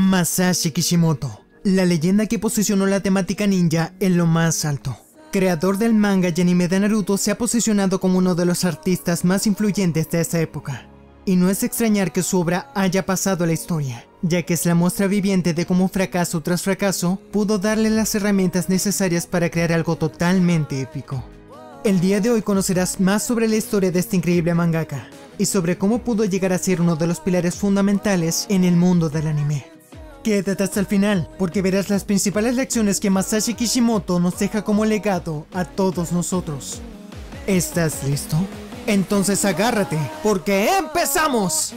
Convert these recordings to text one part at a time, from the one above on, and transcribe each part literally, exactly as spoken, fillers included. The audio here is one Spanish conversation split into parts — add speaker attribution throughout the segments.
Speaker 1: Masashi Kishimoto, la leyenda que posicionó la temática ninja en lo más alto. Creador del manga y anime de Naruto, se ha posicionado como uno de los artistas más influyentes de esa época. Y no es extrañar que su obra haya pasado a la historia, ya que es la muestra viviente de cómo fracaso tras fracaso pudo darle las herramientas necesarias para crear algo totalmente épico. El día de hoy conocerás más sobre la historia de este increíble mangaka, y sobre cómo pudo llegar a ser uno de los pilares fundamentales en el mundo del anime. Quédate hasta el final, porque verás las principales lecciones que Masashi Kishimoto nos deja como legado a todos nosotros. ¿Estás listo? Entonces agárrate, porque ¡empezamos!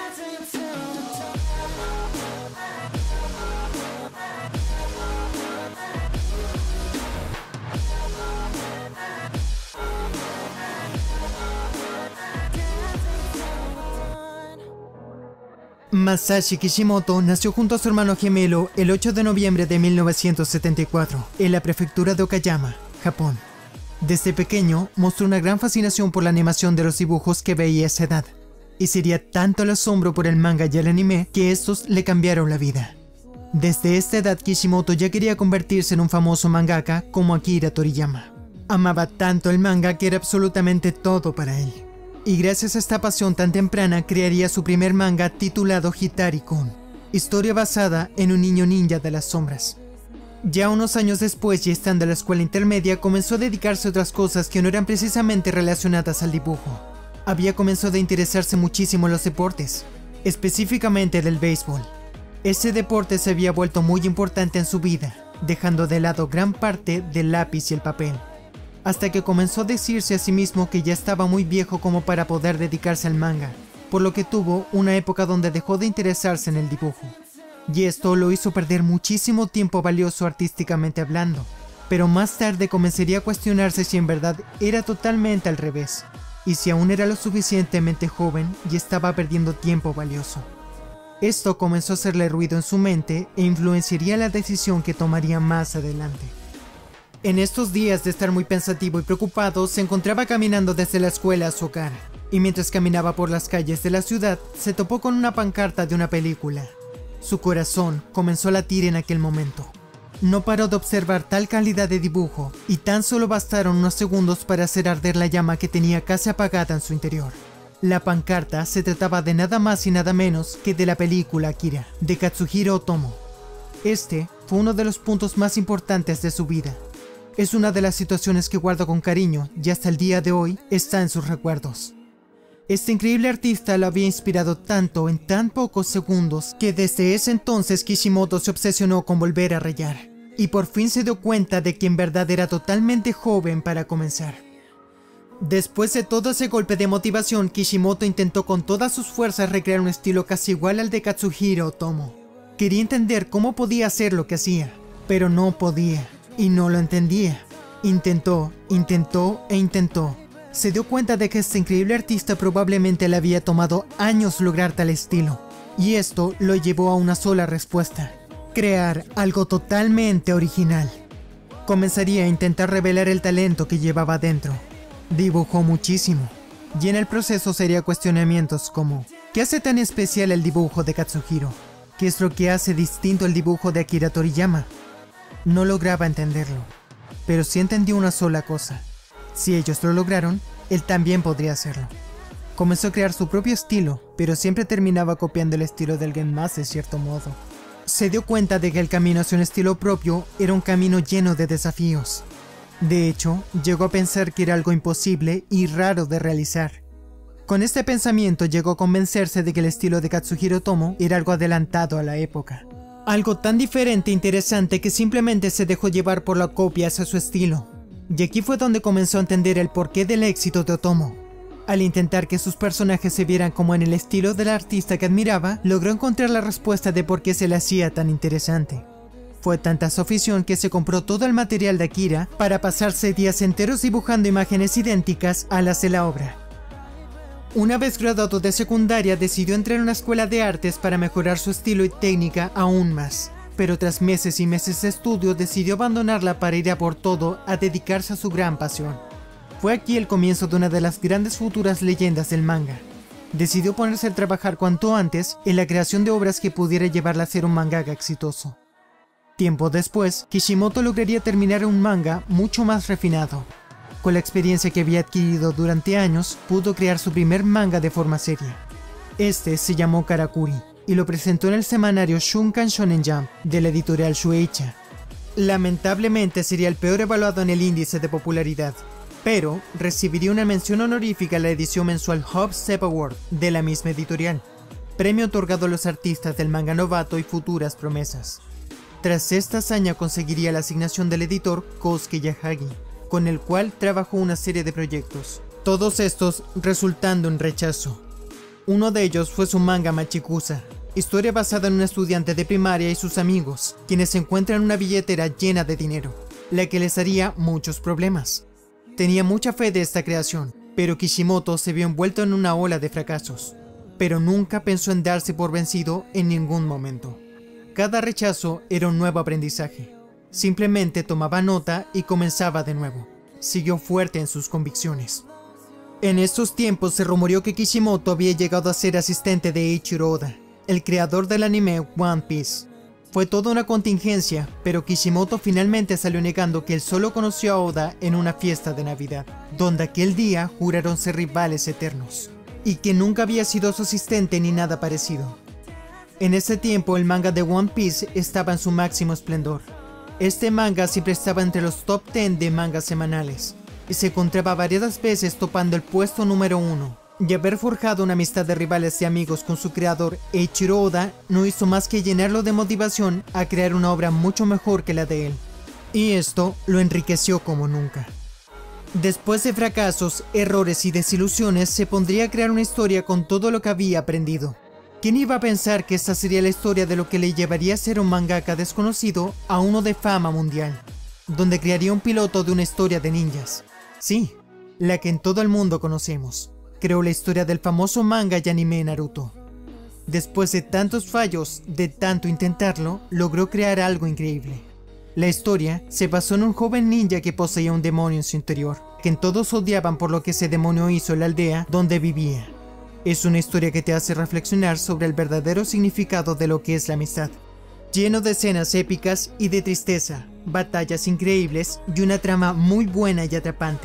Speaker 1: Masashi Kishimoto nació junto a su hermano gemelo el ocho de noviembre de mil novecientos setenta y cuatro en la prefectura de Okayama, Japón. Desde pequeño mostró una gran fascinación por la animación de los dibujos que veía a esa edad, y sería tanto el asombro por el manga y el anime que estos le cambiaron la vida. Desde esta edad Kishimoto ya quería convertirse en un famoso mangaka como Akira Toriyama. Amaba tanto el manga que era absolutamente todo para él. Y gracias a esta pasión tan temprana crearía su primer manga titulado Hitari-kun, historia basada en un niño ninja de las sombras. Ya unos años después, y estando en la escuela intermedia, comenzó a dedicarse a otras cosas que no eran precisamente relacionadas al dibujo. Había comenzado a interesarse muchísimo en los deportes, específicamente del béisbol. Ese deporte se había vuelto muy importante en su vida, dejando de lado gran parte del lápiz y el papel. Hasta que comenzó a decirse a sí mismo que ya estaba muy viejo como para poder dedicarse al manga, por lo que tuvo una época donde dejó de interesarse en el dibujo. Y esto lo hizo perder muchísimo tiempo valioso artísticamente hablando, pero más tarde comenzaría a cuestionarse si en verdad era totalmente al revés, y si aún era lo suficientemente joven y estaba perdiendo tiempo valioso. Esto comenzó a hacerle ruido en su mente e influenciaría la decisión que tomaría más adelante. En estos días de estar muy pensativo y preocupado, se encontraba caminando desde la escuela a su hogar, y mientras caminaba por las calles de la ciudad, se topó con una pancarta de una película. Su corazón comenzó a latir en aquel momento. No paró de observar tal calidad de dibujo, y tan solo bastaron unos segundos para hacer arder la llama que tenía casi apagada en su interior. La pancarta se trataba de nada más y nada menos que de la película Akira, de Katsuhiro Otomo. Este fue uno de los puntos más importantes de su vida. Es una de las situaciones que guarda con cariño y hasta el día de hoy está en sus recuerdos. Este increíble artista lo había inspirado tanto en tan pocos segundos que desde ese entonces Kishimoto se obsesionó con volver a rayar, y por fin se dio cuenta de que en verdad era totalmente joven para comenzar. Después de todo ese golpe de motivación, Kishimoto intentó con todas sus fuerzas recrear un estilo casi igual al de Katsuhiro Otomo. Quería entender cómo podía hacer lo que hacía, pero no podía. Y no lo entendía. Intentó, intentó e intentó. Se dio cuenta de que este increíble artista probablemente le había tomado años lograr tal estilo. Y esto lo llevó a una sola respuesta: crear algo totalmente original. Comenzaría a intentar revelar el talento que llevaba dentro. Dibujó muchísimo. Y en el proceso sería cuestionamientos como: ¿qué hace tan especial el dibujo de Katsuhiro? ¿Qué es lo que hace distinto el dibujo de Akira Toriyama? No lograba entenderlo, pero sí entendió una sola cosa: si ellos lo lograron, él también podría hacerlo. Comenzó a crear su propio estilo, pero siempre terminaba copiando el estilo de alguien más de cierto modo. Se dio cuenta de que el camino hacia un estilo propio era un camino lleno de desafíos. De hecho, llegó a pensar que era algo imposible y raro de realizar. Con este pensamiento llegó a convencerse de que el estilo de Katsuhiro Otomo era algo adelantado a la época. Algo tan diferente e interesante que simplemente se dejó llevar por la copia hacia su estilo. Y aquí fue donde comenzó a entender el porqué del éxito de Otomo. Al intentar que sus personajes se vieran como en el estilo del artista que admiraba, logró encontrar la respuesta de por qué se le hacía tan interesante. Fue tanta su afición que se compró todo el material de Akira para pasarse días enteros dibujando imágenes idénticas a las de la obra. Una vez graduado de secundaria, decidió entrar a una escuela de artes para mejorar su estilo y técnica aún más. Pero tras meses y meses de estudio, decidió abandonarla para ir a por todo a dedicarse a su gran pasión. Fue aquí el comienzo de una de las grandes futuras leyendas del manga. decidió ponerse a trabajar cuanto antes en la creación de obras que pudiera llevarla a ser un mangaka exitoso. Tiempo después, Kishimoto lograría terminar un manga mucho más refinado. Con la experiencia que había adquirido durante años, pudo crear su primer manga de forma seria. Este se llamó Karakuri, y lo presentó en el semanario Shunkan Shonen Jump, de la editorial Shueisha. Lamentablemente sería el peor evaluado en el índice de popularidad, pero recibiría una mención honorífica en la edición mensual Hub Step Award de la misma editorial, premio otorgado a los artistas del manga novato y futuras promesas. Tras esta hazaña conseguiría la asignación del editor Kosuke Yahagi, con el cual trabajó una serie de proyectos, todos estos resultando en rechazo. Uno de ellos fue su manga Machikusa, historia basada en un estudiante de primaria y sus amigos, quienes encuentran una billetera llena de dinero, la que les haría muchos problemas. Tenía mucha fe de esta creación, pero Kishimoto se vio envuelto en una ola de fracasos, pero nunca pensó en darse por vencido en ningún momento. Cada rechazo era un nuevo aprendizaje. Simplemente tomaba nota y comenzaba de nuevo. Siguió fuerte en sus convicciones. En estos tiempos se rumoreó que Kishimoto había llegado a ser asistente de Eiichiro Oda, el creador del anime One Piece. Fue toda una contingencia, pero Kishimoto finalmente salió negando que él solo conoció a Oda en una fiesta de Navidad, donde aquel día juraron ser rivales eternos, y que nunca había sido su asistente ni nada parecido. En ese tiempo el manga de One Piece estaba en su máximo esplendor. Este manga siempre estaba entre los top diez de mangas semanales, y se encontraba varias veces topando el puesto número uno. Y haber forjado una amistad de rivales y amigos con su creador Eiichiro Oda no hizo más que llenarlo de motivación a crear una obra mucho mejor que la de él. Y esto lo enriqueció como nunca. Después de fracasos, errores y desilusiones, se pondría a crear una historia con todo lo que había aprendido. ¿Quién iba a pensar que esta sería la historia de lo que le llevaría a ser un mangaka desconocido a uno de fama mundial, donde crearía un piloto de una historia de ninjas? Sí, la que en todo el mundo conocemos. Creó la historia del famoso manga y anime Naruto. Después de tantos fallos, de tanto intentarlo, logró crear algo increíble. La historia se basó en un joven ninja que poseía un demonio en su interior, que todos odiaban por lo que ese demonio hizo en la aldea donde vivía. Es una historia que te hace reflexionar sobre el verdadero significado de lo que es la amistad. Lleno de escenas épicas y de tristeza, batallas increíbles y una trama muy buena y atrapante.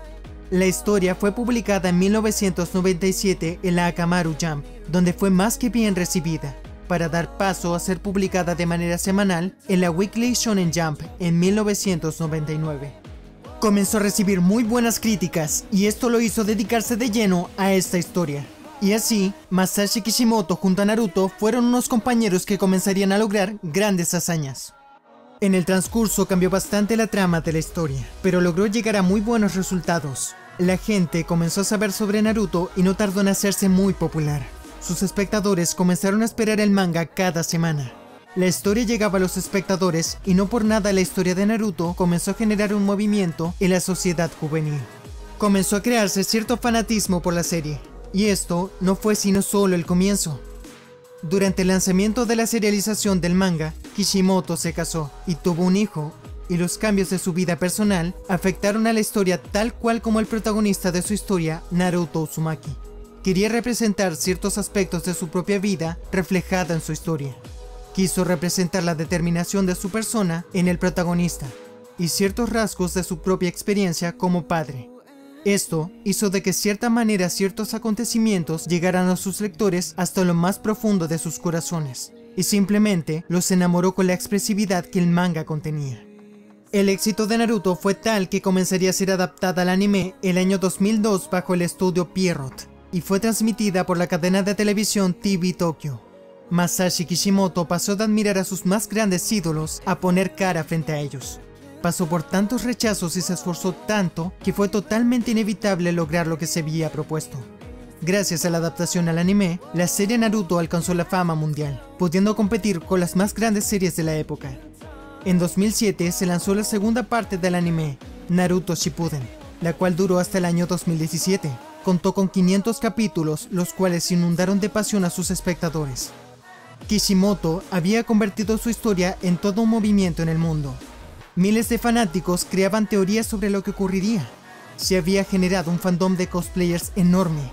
Speaker 1: La historia fue publicada en mil novecientos noventa y siete en la Akamaru Jump, donde fue más que bien recibida, para dar paso a ser publicada de manera semanal en la Weekly Shonen Jump en mil novecientos noventa y nueve. Comenzó a recibir muy buenas críticas y esto lo hizo dedicarse de lleno a esta historia. Y así, Masashi Kishimoto junto a Naruto fueron unos compañeros que comenzarían a lograr grandes hazañas. En el transcurso cambió bastante la trama de la historia, pero logró llegar a muy buenos resultados. La gente comenzó a saber sobre Naruto y no tardó en hacerse muy popular. Sus espectadores comenzaron a esperar el manga cada semana. La historia llegaba a los espectadores y no por nada la historia de Naruto comenzó a generar un movimiento en la sociedad juvenil. Comenzó a crearse cierto fanatismo por la serie. Y esto no fue sino solo el comienzo. Durante el lanzamiento de la serialización del manga, Kishimoto se casó y tuvo un hijo, y los cambios de su vida personal afectaron a la historia tal cual como el protagonista de su historia, Naruto Uzumaki. Quería representar ciertos aspectos de su propia vida reflejada en su historia. Quiso representar la determinación de su persona en el protagonista, y ciertos rasgos de su propia experiencia como padre. Esto hizo de que cierta manera ciertos acontecimientos llegaran a sus lectores hasta lo más profundo de sus corazones, y simplemente los enamoró con la expresividad que el manga contenía. El éxito de Naruto fue tal que comenzaría a ser adaptada al anime el año dos mil dos bajo el estudio Pierrot, y fue transmitida por la cadena de televisión T V Tokyo. Masashi Kishimoto pasó de admirar a sus más grandes ídolos a poner cara frente a ellos. Pasó por tantos rechazos y se esforzó tanto que fue totalmente inevitable lograr lo que se había propuesto. Gracias a la adaptación al anime, la serie Naruto alcanzó la fama mundial, pudiendo competir con las más grandes series de la época. En dos mil siete se lanzó la segunda parte del anime, Naruto Shippuden, la cual duró hasta el año dos mil diecisiete. Contó con quinientos capítulos, los cuales inundaron de pasión a sus espectadores. Kishimoto había convertido su historia en todo un movimiento en el mundo. Miles de fanáticos creaban teorías sobre lo que ocurriría. Se había generado un fandom de cosplayers enorme.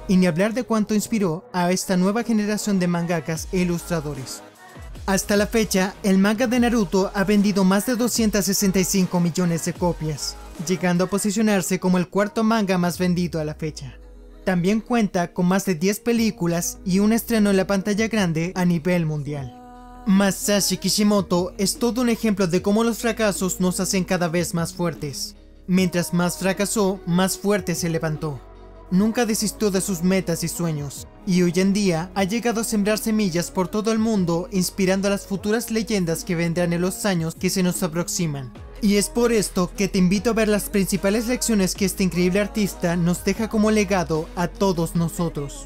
Speaker 1: Y ni hablar de cuánto inspiró a esta nueva generación de mangakas e ilustradores. Hasta la fecha, el manga de Naruto ha vendido más de doscientos sesenta y cinco millones de copias, llegando a posicionarse como el cuarto manga más vendido a la fecha. También cuenta con más de diez películas y un estreno en la pantalla grande a nivel mundial. Masashi Kishimoto es todo un ejemplo de cómo los fracasos nos hacen cada vez más fuertes. Mientras más fracasó, más fuerte se levantó. Nunca desistió de sus metas y sueños, y hoy en día ha llegado a sembrar semillas por todo el mundo, inspirando a las futuras leyendas que vendrán en los años que se nos aproximan. Y es por esto que te invito a ver las principales lecciones que este increíble artista nos deja como legado a todos nosotros.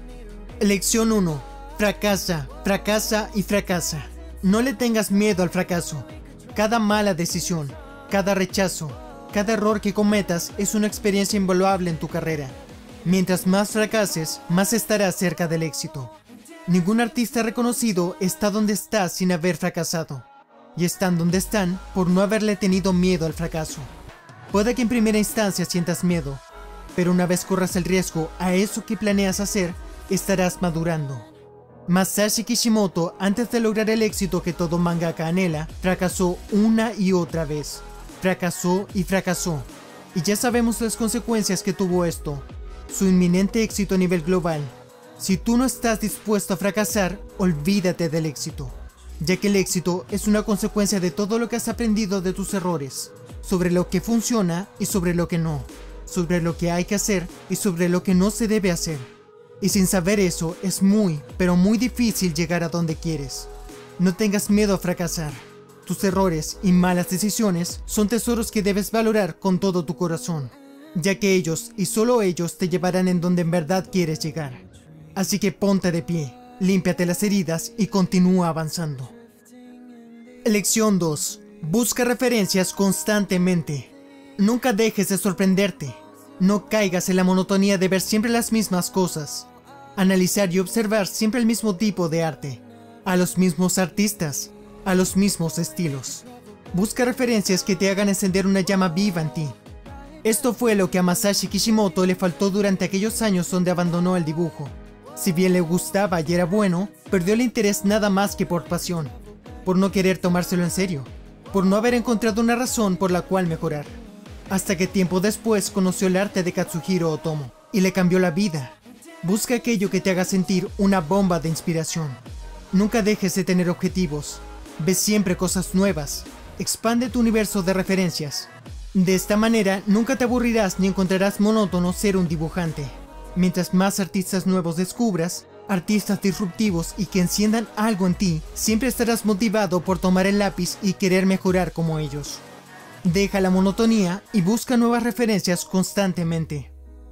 Speaker 1: Lección uno. Fracasa, fracasa y fracasa. No le tengas miedo al fracaso. Cada mala decisión, cada rechazo, cada error que cometas es una experiencia invaluable en tu carrera. Mientras más fracases, más estarás cerca del éxito. Ningún artista reconocido está donde está sin haber fracasado. Y están donde están por no haberle tenido miedo al fracaso. Puede que en primera instancia sientas miedo, pero una vez corras el riesgo a eso que planeas hacer, estarás madurando. Masashi Kishimoto, antes de lograr el éxito que todo mangaka anhela, fracasó una y otra vez. Fracasó y fracasó. Y ya sabemos las consecuencias que tuvo esto. Su inminente éxito a nivel global. Si tú no estás dispuesto a fracasar, olvídate del éxito, ya que el éxito es una consecuencia de todo lo que has aprendido de tus errores, sobre lo que funciona y sobre lo que no, sobre lo que hay que hacer y sobre lo que no se debe hacer. Y sin saber eso, es muy, pero muy difícil llegar a donde quieres. No tengas miedo a fracasar. Tus errores y malas decisiones son tesoros que debes valorar con todo tu corazón, ya que ellos y solo ellos te llevarán en donde en verdad quieres llegar. Así que ponte de pie, límpiate las heridas y continúa avanzando. Lección dos. Busca referencias constantemente. Nunca dejes de sorprenderte. No caigas en la monotonía de ver siempre las mismas cosas. Analizar y observar siempre el mismo tipo de arte, a los mismos artistas, a los mismos estilos. Busca referencias que te hagan encender una llama viva en ti. Esto fue lo que a Masashi Kishimoto le faltó durante aquellos años donde abandonó el dibujo. Si bien le gustaba y era bueno, perdió el interés nada más que por pasión, por no querer tomárselo en serio, por no haber encontrado una razón por la cual mejorar. Hasta que tiempo después conoció el arte de Katsuhiro Otomo, y le cambió la vida. Busca aquello que te haga sentir una bomba de inspiración. Nunca dejes de tener objetivos. Ve siempre cosas nuevas. Expande tu universo de referencias. De esta manera, nunca te aburrirás ni encontrarás monótono ser un dibujante. Mientras más artistas nuevos descubras, artistas disruptivos y que enciendan algo en ti, siempre estarás motivado por tomar el lápiz y querer mejorar como ellos. Deja la monotonía y busca nuevas referencias constantemente.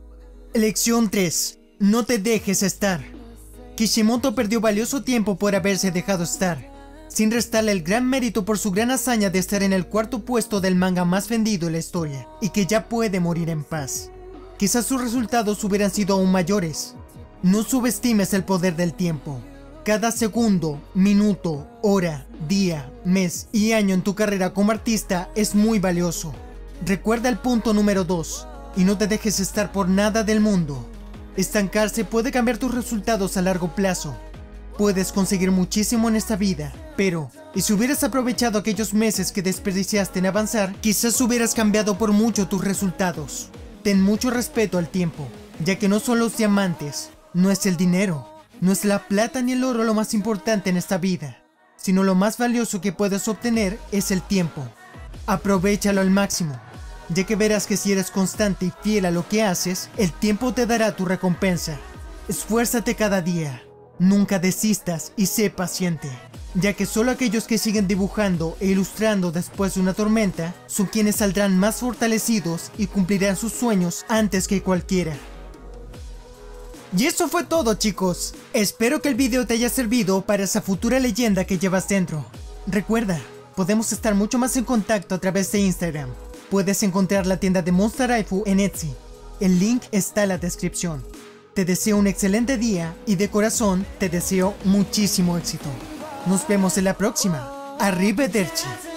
Speaker 1: Lección tres. No te dejes estar. Kishimoto perdió valioso tiempo por haberse dejado estar, sin restarle el gran mérito por su gran hazaña de estar en el cuarto puesto del manga más vendido en la historia, y que ya puede morir en paz. Quizás sus resultados hubieran sido aún mayores. No subestimes el poder del tiempo. Cada segundo, minuto, hora, día, mes y año en tu carrera como artista es muy valioso. Recuerda el punto número dos, y no te dejes estar por nada del mundo. Estancarse puede cambiar tus resultados a largo plazo. Puedes conseguir muchísimo en esta vida, pero, ¿y si hubieras aprovechado aquellos meses que desperdiciaste en avanzar? Quizás hubieras cambiado por mucho tus resultados. Ten mucho respeto al tiempo, ya que no son los diamantes, no es el dinero, no es la plata ni el oro lo más importante en esta vida, sino lo más valioso que puedes obtener es el tiempo. Aprovéchalo al máximo, ya que verás que si eres constante y fiel a lo que haces, el tiempo te dará tu recompensa. Esfuérzate cada día, nunca desistas y sé paciente, ya que solo aquellos que siguen dibujando e ilustrando después de una tormenta son quienes saldrán más fortalecidos y cumplirán sus sueños antes que cualquiera. Y eso fue todo, chicos. Espero que el video te haya servido para esa futura leyenda que llevas dentro. Recuerda, podemos estar mucho más en contacto a través de Instagram. Puedes encontrar la tienda de Monster Aifu en Etsy. El link está en la descripción. Te deseo un excelente día y de corazón te deseo muchísimo éxito. Nos vemos en la próxima. Arrivederci.